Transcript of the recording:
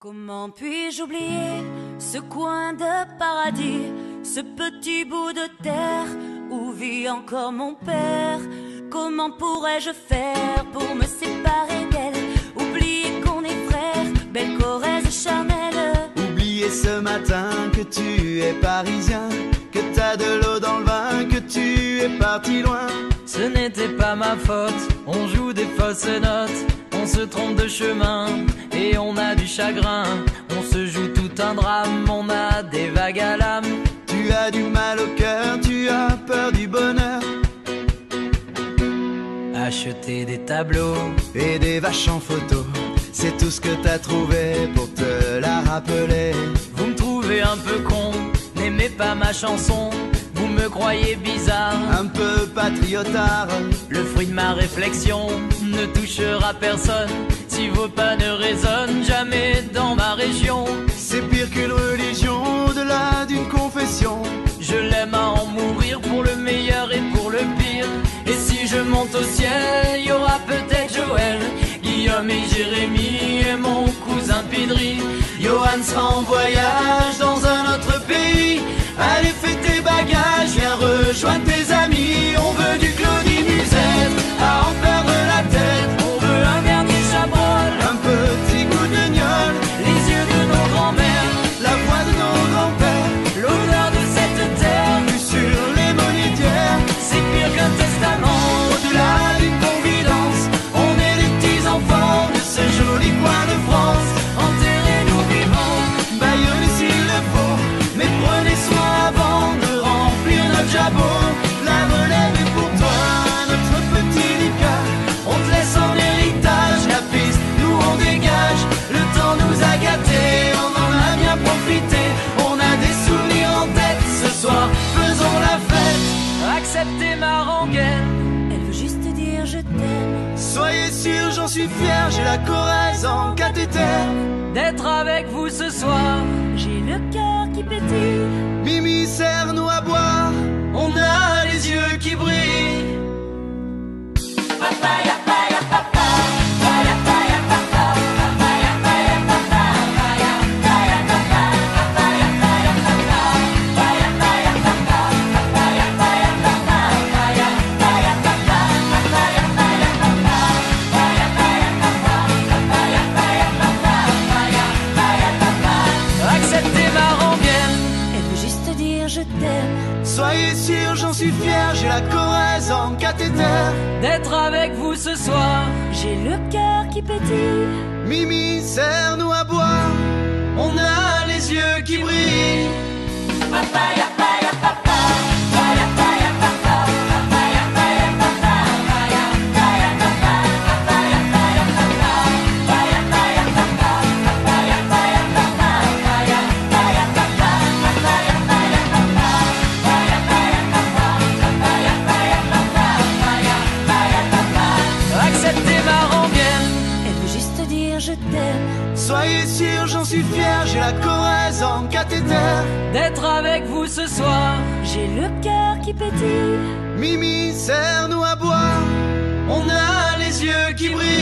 Comment puis-je oublier ce coin de paradis, ce petit bout de terre où vit encore mon père? Comment pourrais-je faire pour me séparer d'elle? Oublier qu'on est frères, belle Corrèze charnelle. Oublier ce matin que tu es parisien, que t'as de l'eau dans le vin, que tu es parti loin. Ce n'était pas ma faute, on joue des fausses notes, on se trompe de chemin et on a du chagrin. On se joue tout un drame, on a des vagues à l'âme. Tu as du mal au cœur, tu as peur du bonheur. Acheter des tableaux et des vaches en photo, c'est tout ce que t'as trouvé pour te la rappeler. Vous me trouvez un peu con, n'aimez pas ma chanson. Vous me croyez bizarre, un peu patriotard. Le fruit de ma réflexion ne touchera personne si vos pas ne résonnent jamais dans ma région. C'est pire qu'une religion, au-delà d'une confession. Je l'aime à en mourir pour le meilleur et pour le pire. Et si je monte au ciel, il y aura peut-être Joël, Guillaume et Jérémy et mon cousin Pidri. Johan sera en voyage dans un autre pays. Allez, fais tes bagages, viens rejoindre tes amis. On veut du Claudie Musette, à en perdre la tête. On veut un dernier Chabrol, un petit goût de gnôle, les yeux de nos grands-mères, la voix de nos grands-pères, l'odeur de cette terre, vue sur les monétières. C'est pire qu'un testament, au-delà d'une confidence. On est les petits enfants de ce joli coin de France. Enterrez-nous vivants, baillonnez s'il le faut, mais prenez soin avant de remplir notre jabot. La relève est pour toi, notre petit Lucas. On te laisse en héritage la piste, nous on dégage. Le temps nous a gâtés, on en a bien profité. On a des souvenirs en tête, ce soir faisons la fête. Acceptez ma rengaine, elle veut juste dire je t'aime. Soyez sûrs, j'en suis fier, j'ai la Corrèze en cathéter. D'être avec vous ce soir, j'ai le cœur qui pétille. Mimi, serre-nous à boire, on a les yeux qui brillent. Papaya, papaya, papa, papaya, papaya, papa, papaya, papaya, papa, papaya, papaya, papa, papaya, papaya, papa, papaya, papaya, papa, papaya, papaya, papa, papaya, papaya, papa, papaya, papaya, papa, papaya, papaya, papa, papaya, papaya, papa, papaya, papaya, papa. acceptez ma rengaine. Elle veut juste dire je t'aime. Soyez sûrs, j'en suis fier, j'ai la Corrèze en cathéter. D'être avec vous ce soir, j'ai le cœur qui pétille. Mimi, serre-nous à boire, on a les yeux qui brillent. Papaya, papaya, papa, papaya, papaya, papa, papaya, papaya, papa, papaya, papaya, papa, papaya, papaya, papa, papaya, papaya, papa, papaya, papaya, papa, papaya, papaya, papa, papaya, papaya, papa, papaya, papaya, papa, papaya, papaya, papa, papaya, papaya, papa. acceptez ma rengaine. Elle veut juste dire je t'aime. Soyez sûrs, j'en suis fier, j'ai la Corrèze en cathéter. D'être avec vous ce soir, j'ai le cœur qui pétille. Mimi, serre-nous à boire, on a les yeux qui brillent.